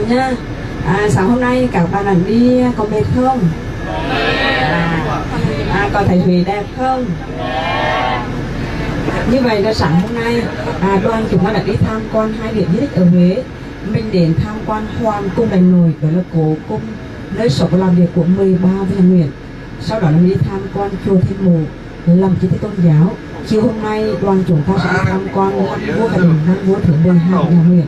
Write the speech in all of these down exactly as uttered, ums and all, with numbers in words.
nha. À, sáng hôm nay các bạn ảnh đi có mệt không? À, à, có thấy Huế đẹp không? Như vậy là sáng hôm nay à, đoàn chúng ta đã đi tham quan hai điểm di tích ở Huế. Mình đến tham quan Hoàng cung Đại Nội, đó là cố cung nơi sống và làm việc của mười ba vị Hàn Nguyễn. Sau đó là mình đi tham quan chùa Thiên Mụ làm di tích tôn giáo. Chiều hôm nay đoàn chúng ta sẽ đi tham quan lăng vua Cả Đình, lăng vua thứ mười hai nhà Nguyễn.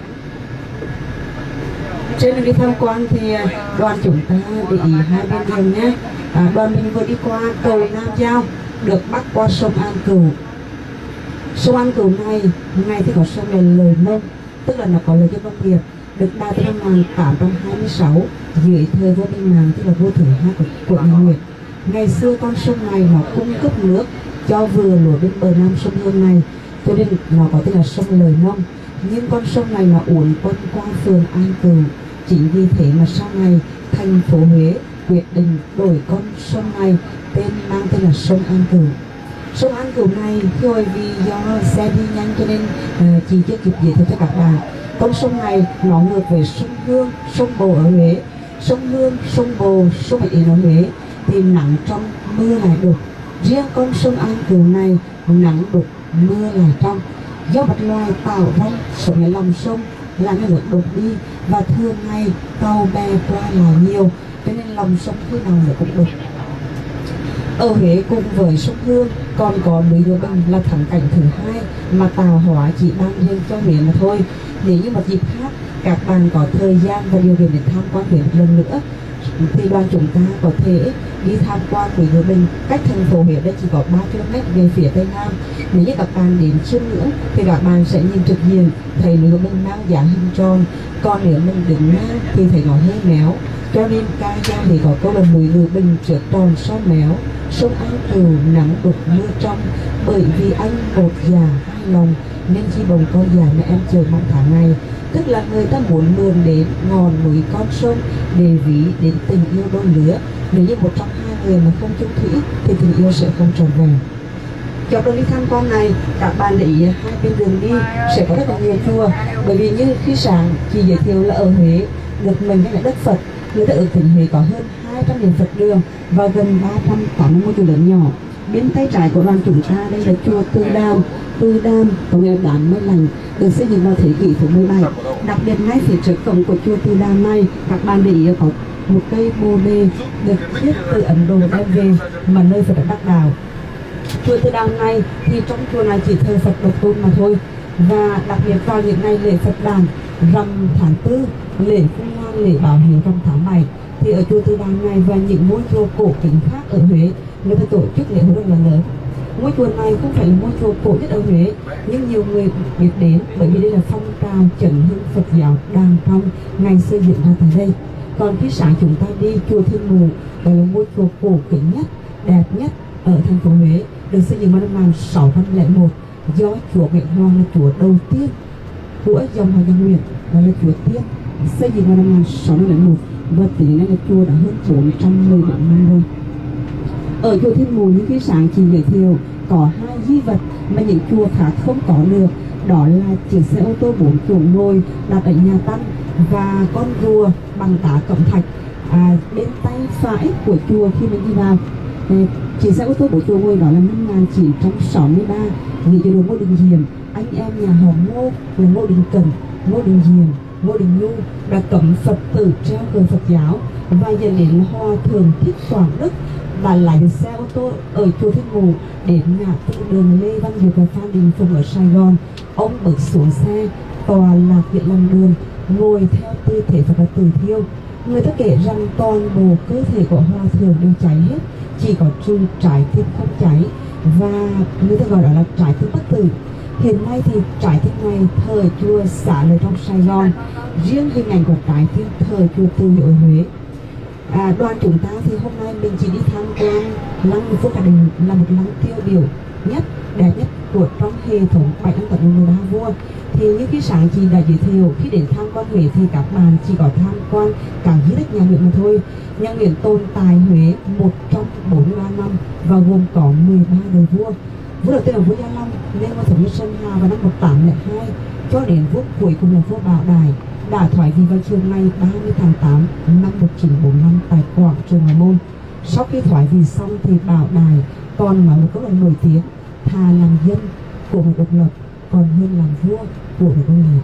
Trên đường đi tham quan thì đoàn chúng ta để ý hai bên đường nhé. À, đoàn mình vừa đi qua cầu Nam Giao, được bắc qua sông An Cửu. Sông An Cửu này, ngày thì có sông là lời nông, tức là nó có lời cho nông nghiệp, được đào từ năm một nghìn tám trăm hai mươi sáu dưới thời vua Minh Mạng, tức là vua thứ hai của, của nhà Nguyễn. Ngày xưa con sông này nó cung cấp nước cho vừa lúa bên bờ nam sông Hương này, cho nên nó có tên là sông lời nông. Nhưng con sông này nó uốn quanh qua phường An Cửu. Chính vì thế mà sau này thành phố Huế quyết định đổi con sông này tên mang tên là sông An Cửu. Sông An Cửu này rồi vì do xe đi nhanh cho nên uh, chị chưa kịp giới thiệu cho các bạn. Con sông này nó ngược về sông Hương, sông Bồ ở Huế. Sông Hương, sông Bồ, sông Bạch Yến ở Huế thì nắng trong mưa lại đục. Riêng con sông An Cửu này nắng đục mưa lại trong. Do vật loài tạo rong sống ở lòng sông là nó được đục đi, và thường ngày tàu bè qua là nhiều, cho nên lòng sông khi nào nó cũng đục. Ở Huế cùng với sông Hương còn có núi Lô Bình là thắng cảnh thứ hai mà Tào Hóa chỉ ban riêng cho Huế mà thôi. Nếu như một dịp khác các bạn có thời gian và điều kiện để tham quan Huế một lần nữa thì đoàn chúng ta có thể đi tham quan núi Lô Bình, cách thành phố Huế đây chỉ có ba ki lô mét về phía tây nam. Nếu như các bạn đến chiêm ngưỡng thì các bạn sẽ nhìn trực diện thấy núi Lô Bình mang dáng hình tròn, còn nếu mình đứng ngang thì thấy nó hơi méo. Cho nên ca dao thì có câu là núi Lô Bình trước tròn sau méo, sông An Cửu nắng đục mưa trong, bởi vì anh bột già hai lòng nên chi bồng con già mẹ em chờ mong tháng ngày. Tức là người ta muốn mượn đến ngọn núi con sông để ví đến tình yêu đôi lứa. Nếu như một trong hai người mà không chung thủy thì tình yêu sẽ không tròn vẹn. Dọc đường đi tham quan này, các bạn để ý hai bên đường đi sẽ có rất là nhiều chùa. Bởi vì như khi sáng chị giới thiệu là ở Huế được mình hay là đất Phật, người ta ước tính Huế có hơn hai trăm điểm Phật đường và gần ba trăm tám mươi ngôi chùa lớn nhỏ. Bên tay trái của đoàn chúng ta đây là chùa Từ Đàm. Từ Đàm có nghĩa là đám mây lành, được xây dựng vào thế kỷ thứ mười bảy. Đặc biệt ngay phía trước cổng của chùa Từ Đàm này, các bạn để ý có một cây bồ đề được viết từ Ấn Độ đem về mà nơi Phật đã đắc đạo. Chùa Từ Đàm này thì trong chùa này chỉ thờ Phật độc tôn mà thôi. Và đặc biệt vào những ngày lễ Phật đàn rằm tháng tư, lễ Phung Hoan, lễ Bảo Hiếu rằm tháng bảy thì ở chùa Từ Đàm này và những ngôi chùa cổ kính khác ở Huế người ta tổ chức lễ hội rất là lớn. Ngôi chùa này không phải là ngôi chùa cổ nhất ở Huế, nhưng nhiều người biết đến bởi vì đây là phong trào chấn hưng Phật giáo đàng trong ngày xưa diễn ra tại đây. Còn khi sáng chúng ta đi chùa Thiên Mụ, đó là ngôi chùa cổ kính nhất, đẹp nhất ở thành phố Huế, được xây dựng vào năm một nghìn sáu trăm lẻ một do chùa Nguyễn Hoàng là chùa đầu tiên của dòng họ Nhà Nguyễn, đó là chùa Tiên, xây dựng vào năm một nghìn sáu trăm lẻ một và tính đến là chùa đã hơn bốn trăm mười bốn năm rồi. Ở chùa Thiên Mụ như khi sáng chị giới thiệu có hai di vật mà những chùa khác không có được, đó là chiếc xe ô tô bốn chỗ ngồi đặt ở nhà Tăng và con rùa bằng đá cẩm thạch à, bên tay phải của chùa khi mình đi vào. Chiếc xe ô tô bốn chỗ ngồi đó là năm một nghìn chín trăm sáu mươi ba gửi cho đồ Ngô Đình Diệm, anh em nhà họ Ngô là Ngô Đình Cần, Ngô Đình Diệm, Ngô Đình Nhu đã cấm Phật tử treo cờ Phật giáo và dẫn đến Hòa Thượng Thích Quảng Đức và lái xe ô tô ở chùa Thiên Mụ đến ngã tư đường Lê Văn Dược và Phan Đình Phùng ở Sài Gòn. Ông bước xuống xe tòa lạc viện làm đường, ngồi theo tư thế Phật tử thiêu. Người ta kể rằng toàn bộ cơ thể của Hòa Thượng đều cháy hết, chỉ có trừ trái tim không cháy, và người ta gọi đó là trái tim bất tử. Hiện nay thì trái tim này thờ chùa Xá Lợi trong Sài Gòn, riêng hình ảnh của trái tim thờ chùa Từ Hiếu ở Huế. À, đoàn chúng ta thì hôm nay mình chỉ đi tham quan lăng Vua Cả Đình là một lăng tiêu biểu nhất, đẹp nhất của trong hệ thống bảy lăng tận mười ba vua. Thì như cái sáng chị đã giới thiệu, khi đến tham quan Huế thì các bạn chỉ có tham quan cả di tích nhà Nguyễn mà thôi. Nhà Nguyễn tồn tại Huế một trăm bốn mươi ba năm và gồm có mười ba đời vua. Vua đầu tiên là vua Gia Long lên ngôi thống nhất Sơn Hà vào năm một nghìn tám trăm lẻ hai cho đến vua cuối cùng là vua Bảo Đại đã thoái vị vào chiều ngày ba mươi tháng tám năm một nghìn chín trăm bốn mươi lăm tại quảng trường Hà Môn. Sau khi thoái vị xong thì Bảo Đại còn nói một câu nói nổi tiếng: thà làm dân của một độc lập còn hơn làm vua của một công nghiệp.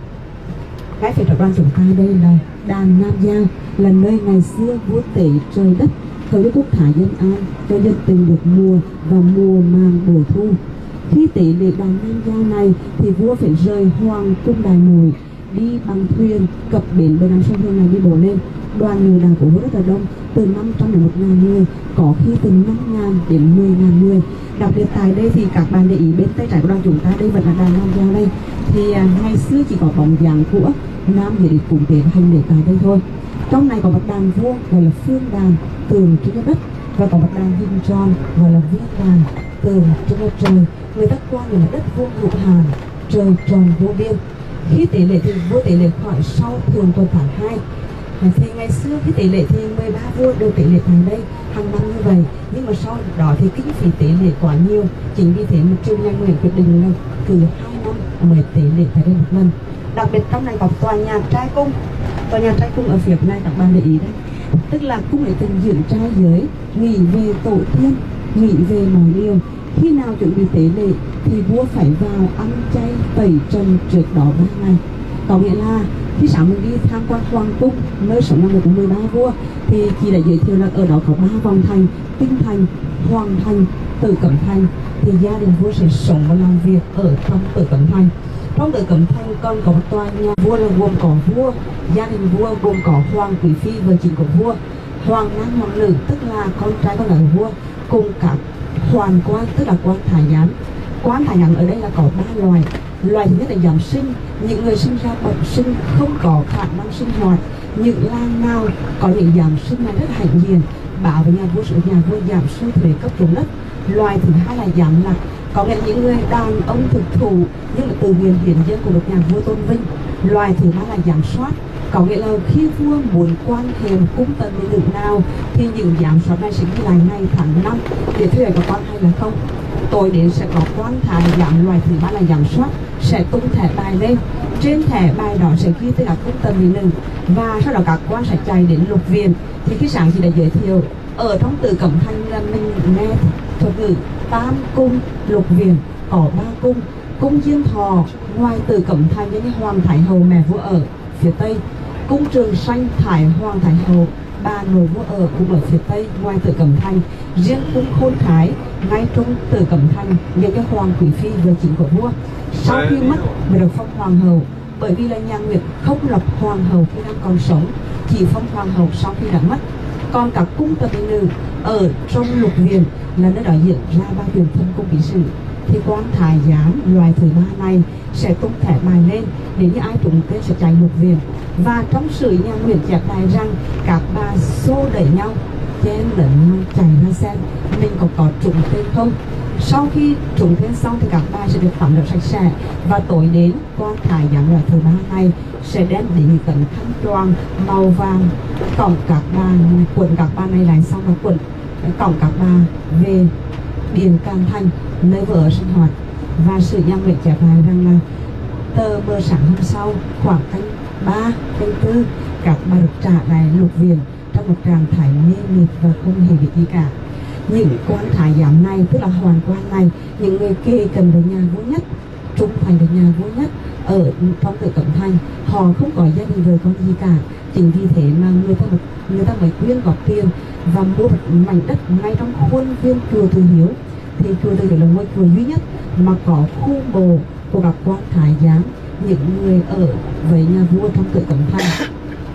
Cái phải tập đoàn chúng ta đây là đàn Nam Giao, là nơi ngày xưa vua tể trời đất, cầu cho quốc thái dân an, cho dân tình được mùa và mùa màng bội thu. Khi tế lễ đàn Nam Giao này thì vua phải rời hoàng cung Đại Nội, đi bằng thuyền cập bến bờ nam sông Hương này đi bộ lên. Đoàn người đàn của vua rất là đông, từ năm trăm đến một nghìn người, có khi từ năm nghìn đến mười nghìn người. Đặc biệt tại đây thì các bạn để ý bên tay trái của đoàn chúng ta đây vẫn là đàn Nam Giao đây. Thì à, ngày xưa chỉ có bóng dáng của nam để cúng tế và hành lễ tại đây thôi. Trong này có một đàn vua gọi là phương đàn tượng trưng cho đất, và có một đàn hình tròn gọi là viên đàn tượng trưng cho trời. Người ta quan niệm là đất vuông hữu hạn, trời tròn vô biên. Khi tế lễ thì vua tế lễ khỏi sau thường tuần tháng hai. Thì ngày xưa khi tế lễ thì mười ba vua đều tế lễ tại đây hàng năm như vậy, nhưng mà sau đó thì kinh phí tế lễ quá nhiều, chính vì thế mà Trương Nhân Nguyễn quyết định là cứ hai năm mới tế lễ tại đây một lần. Đặc biệt trong này có tòa nhà trai cung, tòa nhà trai cung ở phía này các bạn để ý đấy, tức là cung để tình dưỡng trai giới, nghĩ về tổ tiên, nghĩ về mọi điều. Khi nào chuẩn bị tế lễ thì vua phải vào ăn chay tẩy trần trước đó ba ngày. Có nghĩa là khi sáng mình đi tham quan hoàng cung, nơi sống năm của mười ba vua, thì chị đã giới thiệu là ở đó có ba vòng thành: Tinh Thành, Hoàng Thành, Tử Cẩm Thành. Thì gia đình vua sẽ sống và làm việc ở trong Tử Cẩm Thành. Trong Tử Cẩm Thành còn có một tòa nhà vua là gồm có vua, gia đình vua gồm có hoàng quý phi vợ chính của vua, hoàng nam hoàng nữ tức là con trai con gái của vua, cùng các hoàn quan tức là quan thái giám. Quan thái giám ở đây là có ba loài. Loài thứ nhất là giám sinh, những người sinh ra bẩm sinh không có khả năng sinh hoạt. Những làng nào có những giám sinh này rất hạnh hiền, bảo với nhà vua sự nhà vua giảm suy thuế cấp ruộng đất. Loài thứ hai là giám lạc, có nghĩa những người đàn ông thực thụ nhưng mà từ nguyện hiến dân của được nhà vua tôn vinh. Loài thứ ba là giám soát, có nghĩa là khi vua muốn quan hệ cung tần đến nữ nào thì những giám soát này sẽ ghi lại ngày tháng năm để thuê có con hay là không. Tối đến sẽ có quan thái giám. Loài thứ ba là giám soát, sẽ tung thẻ bài lên, trên thẻ bài đó sẽ ghi tên là cung tần mỹ nữ, và sau đó các quan sẽ chạy đến lục viện. Thì khi sáng chị đã giới thiệu ở trong Tử Cẩm Thành là mình nghe thuật ngữ tam cung lục viện, có ba cung. Cung Diên Thọ ngoài Tử Cẩm Thành như Hoàng Thái Hậu mẹ vua ở phía tây, cung Trường Sanh Thái Hoàng Thái Hậu bà nội vua ở cũng ở phía tây ngoài Tử Cẩm Thành. Riêng cung Khôn Khái ngay trong Tử Cẩm Thành những cái hoàng quý phi vợ chính của vua sau khi mất mới được phong hoàng hậu, bởi vì là nhà Nguyệt không lập hoàng hậu khi đang còn sống, chỉ phong hoàng hậu sau khi đã mất. Còn các cung tần mỹ nữ ở trong lục viện là nơi đó diễn ra ba quyền thân cung bí sử, thì quan thái giám loài thứ ba này sẽ tung thẻ bài lên để như ai trúng tên sẽ chạy lục viện. Và trong sử nhà Nguyễn chép lại rằng các bà xô đẩy nhau, chen lẫn nhau chạy ra xem mình có có trúng tên không. Sau khi trúng tên xong thì các bà sẽ được tắm rửa sạch sẽ, và tối đến quan thái giám loài thứ ba này sẽ đem đến những tấm khăn choàng màu vàng cổng các bà, quần các bà này lại xong là quần cổng các bà về điện Càn Thành nơi vợ sinh hoạt. Và sử nhà Nguyễn chép lại rằng là tờ mờ sáng hôm sau khoảng canh ba canh tư các bà được trả lại lục viện trong một trạng thái mê mệt và không hề biết gì cả. Những quan thái giám này tức là hoàng quan này, những người kề cận với nhà vua nhất, trung thành với nhà vua nhất ở trong Tử Cẩm Thành, họ không có gia đình vợ con gì cả. Chính vì thế mà người ta người ta mới quyên góp tiền và mua một mảnh đất ngay trong khuôn viên chùa Từ Hiếu. Thì chùa Từ Hiếu là ngôi chùa duy nhất mà có khu mộ của các quan thái giám, những người ở với nhà vua trong Tử Cẩm Thành.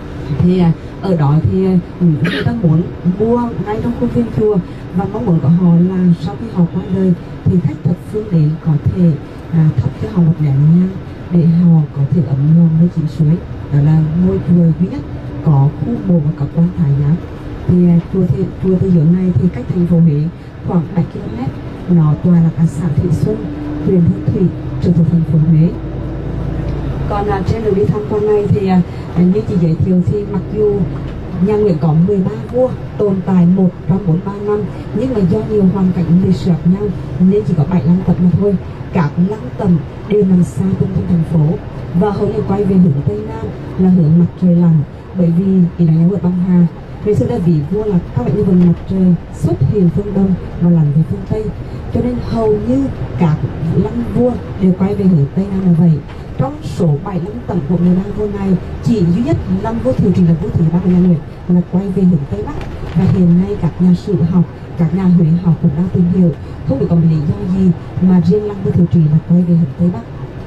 Thì ở đó thì người ta muốn mua ngay trong khuôn viên chùa, và mong muốn của họ là sau khi họ qua đời thì khách thập phương đến có thể à, thắp cho họ một nén nhang để họ có thể ấm lòng nơi chính suối. Đó là ngôi chùa duy nhất có khu mộ và các quan thái giám. Thì chùa thì, chùa Từ Hiếu này thì cách thành phố Huế khoảng bảy ki lô mét, nó tọa là cả xã Thụy Xuân, huyện Hương Thủy, trực thuộc thành phố Huế. Còn à, trên đường đi tham quan này thì à, như chị giới thiệu thì mặc dù nhà Nguyễn có mười ba vua tồn tại một trăm bốn mươi ba năm, nhưng mà do nhiều hoàn cảnh lịch sử nhau nên chỉ có bảy lăng tẩm mà thôi. Các lăng tẩm đều nằm xa trung tâm thành phố. và hầu như quay về hướng tây nam là hướng mặt trời lặn, bởi vì ý là nhà vua băng hà. Ngày xưa đã vì vua là các bạn như vầng mặt trời xuất hiện phương đông và lặn về phương tây, cho nên hầu như các lăng vua đều quay về hướng tây nam là vậy. Trong số bảy lăng tẩm của người lăng vua này, chỉ duy nhất lăng vua Thiệu Trị là vua thứ ba của nhà Nguyễn là quay về hướng tây bắc. Và hiện nay các nhà sử học, các nhà Huế học cũng đang tìm hiểu không biết có lý do gì mà riêng lăng vua Thiệu Trị là quay về hướng tây bắc.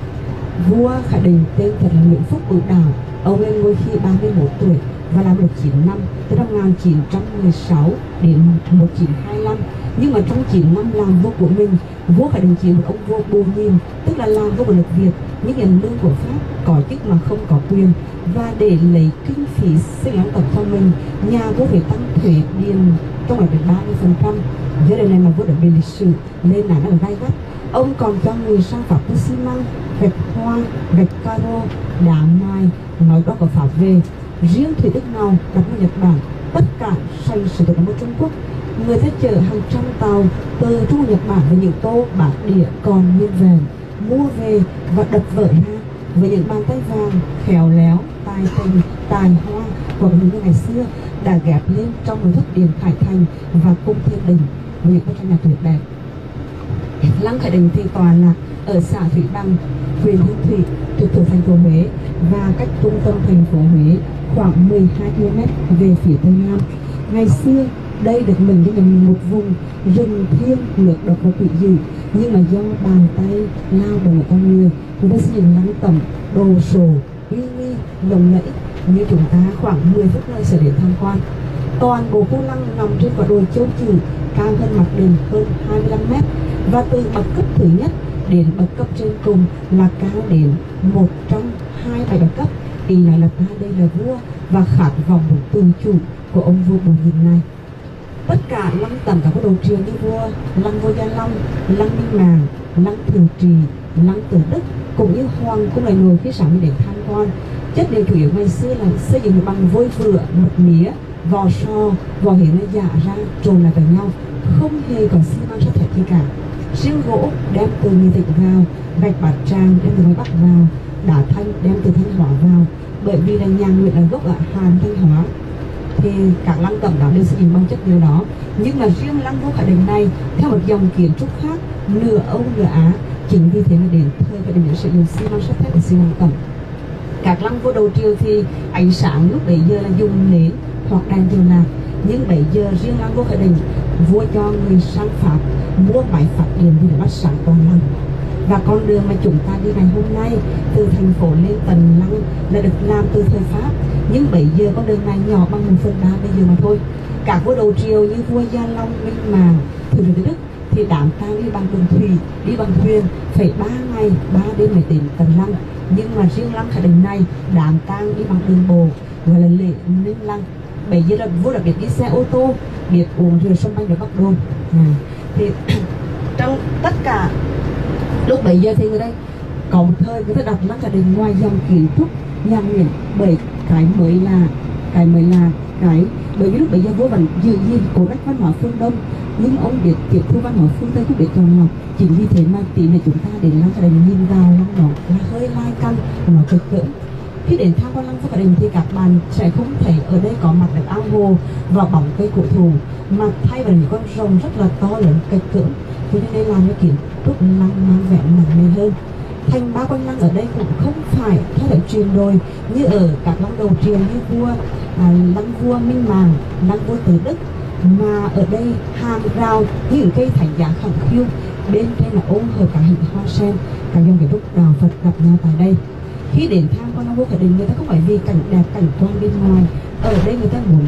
Vua Khải Định tên thật là Nguyễn Phúc Bửu Đào, ông lên ngôi khi ba mươi mốt tuổi và làm được chín năm, từ năm một nghìn chín trăm mười sáu đến một nghìn chín trăm hai mươi lăm. Nhưng mà trong chín năm làm vua của mình, vua Khải Định chỉ một ông vua bù nhìn, tức là làm vua của nước Việt, những nhận lương của Pháp, có chức mà không có quyền. Và để lấy kinh phí xây lăng tẩm cho mình, nhà vua phải tăng thuế điền trong ngày đến ba mươi phần trăm. Giờ đây này mà vua đã bị lịch sử nên là nó là gai gắt. Ông còn cho người sang Pháp với xi măng, gạch hoa, gạch caro, đá mai, nói đó có Pháp về. Riêng thủy tích nào đặt với Nhật Bản, tất cả sành sử dụng ở Trung Quốc. Người ta chở hàng trăm tàu từ Trung Quốc Nhật Bản với những tô bạc địa còn nguyên vẹn, mua về và đập vỡ ra với những bàn tay vàng khéo léo, tài tình, tài hoa của người ngày xưa đã ghép lên trong nội thất điện Khải Thành và cung Thiên Đình với những bức tranh nhà tuyệt đẹp. Lăng Khải Định thì tọa lạc ở xã Thủy Bằng, huyện Hương Thủy, trực thuộc thành phố Huế và cách trung tâm thành phố Huế khoảng mười hai ki lô mét về phía tây nam. Ngày xưa đây được mệnh danh là một vùng rừng thiêng nước độc và quỷ dị, nhưng mà do bàn tay lao động của con người, chúng ta xây dựng lăng tẩm đồ sộ, uy nghi, lộng lẫy như chúng ta khoảng mười phút nữa sẽ đến tham quan. Toàn bộ khu lăng nằm trên quả đồi Châu Chử, cao hơn mặt đường hơn hai mươi lăm mét, và từ bậc cấp thứ nhất đến bậc cấp trên cùng là cao đến một trong hai bảy bậc cấp. Ý này là ta đây là vua và khát vọng một tự chủ của ông vua Bùi Nhìn này. Tất cả lăng tẩm các đồ triều như vua, lăng vua Gia Long, lăng Minh Mạng, lăng Thiệu Trì, lăng Từ Đức cũng như hoàng cung lại nổi phía sau để tham quan. Chất liệu chủ yếu ngày xưa là xây dựng bằng vôi vữa, mật mía, vò so, vò hiến nó giả ra trộn lại với nhau, không hề có xi măng sắt thép gì cả. Riêng gỗ đem từ Nghệ Tĩnh vào, gạch Bát Tràng đem từ ngoài Bắc vào, đá thanh đem từ Thanh Hóa vào. Bởi vì là nhà Nguyễn là gốc ở Hàn Thanh Hóa, thì các lăng tẩm đó đều sử dụng bằng chất liệu đó. Nhưng mà riêng lăng vua Khải Định này theo một dòng kiến trúc khác, nửa Âu nửa Á, chính vì thế mà đến thời Khải Định sử dụng xi măng sắt thép để xây lăng tẩm. Các lăng vua đầu triều thì ánh sáng lúc bấy giờ là dùng nến hoặc đèn dầu lạc, nhưng bấy giờ riêng lăng vua Khải Định, vua cho người sang Pháp mua máy phát điện thì để bắt sáng toàn lăng. Và con đường mà chúng ta đi ngày hôm nay từ thành phố lên tận lăng là được làm từ thời Pháp, nhưng bây giờ con đường này nhỏ bằng một phần ba bây giờ mà thôi. Các vua đầu triều như vua Gia Long, Minh Mạng, Thiệu Trị Đức thì đám tang đi bằng đường thủy, đi bằng thuyền phải ba ngày ba đêm mới đến tận lăng. Nhưng mà riêng lăng Khải Định này đám tang đi bằng đường bộ, gọi là lễ lên lăng. Bây giờ là vua đã biết đi xe ô tô, biết uống rượu sông Banh ở Bắc Đô. À, thì trong tất cả lúc bấy giờ thì người đây có một thời người ta đặt lăng Khải Định ngoài dòng kiến trúc nhà Nguyễn, bởi cái mới là cái mới là cái bởi vì lúc bấy giờ vua vẫn giữ gìn cổ cách văn hóa phương Đông, nhưng ông biết tiếp thu văn hóa phương Tây cũng biết chọn lọc. Chính vì thế mà tí này chúng ta đến lăng Khải Định nhìn vào lăng đó là hơi lai căng và nó cực cỡm. Khi đến tham quan lăng Khải Định thì các bạn sẽ không thấy ở đây có mặt được ao hồ và bóng cây cổ thụ, mà thay vào những con rồng rất là to lớn kịch cỡm, cho nên đây làm cho kiến trúc lăng mang vẻ nặng nề hơn. Thành ba quanh lăng ở đây cũng không phải theo kiểu truyền đồi như ở các lăng đầu triều như vua à, lăng vua Minh Mạng, lăng vua Từ Đức, mà ở đây hàng rào những cây thánh giá khổng khiu, bên trên là ôm hợp cả hình hoa sen, cả dòng kiến trúc đạo Phật gặp nhau tại đây. Khi đến tham quan lăng vua Khải Định, người ta không phải vì cảnh đẹp cảnh quan bên ngoài, ở đây người ta muốn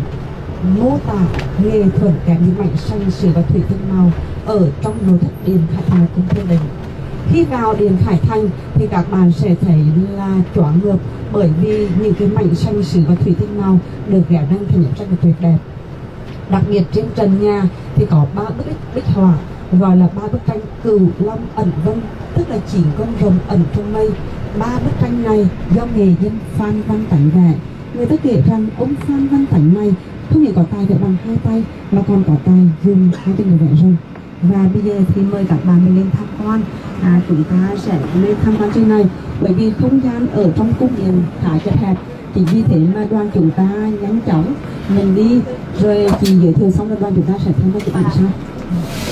mô tả nghệ thuật kèm những mảnh xanh sử và thủy tinh màu ở trong nội thất điện Khải Thành cung Thiên Đình. Khi vào điện Khải Thành thì các bạn sẽ thấy là choáng ngợp, bởi vì những cái mảnh xanh sử và thủy tinh màu được ghép lên thành những tranh tuyệt đẹp. Đặc biệt trên trần nhà thì có ba bức bích họa gọi là ba bức tranh Cửu Long ẩn vân, tức là chín con rồng ẩn trong mây. Ba bức tranh này do nghệ nhân Phan Văn Tánh vẽ. Người ta kể rằng ông Phan Văn Tánh này không chỉ có tài vẽ bằng hai tay mà còn có tài dùng hai tay để vẽ rồng. Và bây giờ thì mời các bạn mình lên tham quan. À, chúng ta sẽ lên tham quan trên này bởi vì không gian ở trong cung điện khá chật hẹp, chính vì thế mà đoàn chúng ta nhanh chóng mình đi rồi chị giới thiệu xong rồi đoàn chúng ta sẽ tham quan chụp ảnh sau.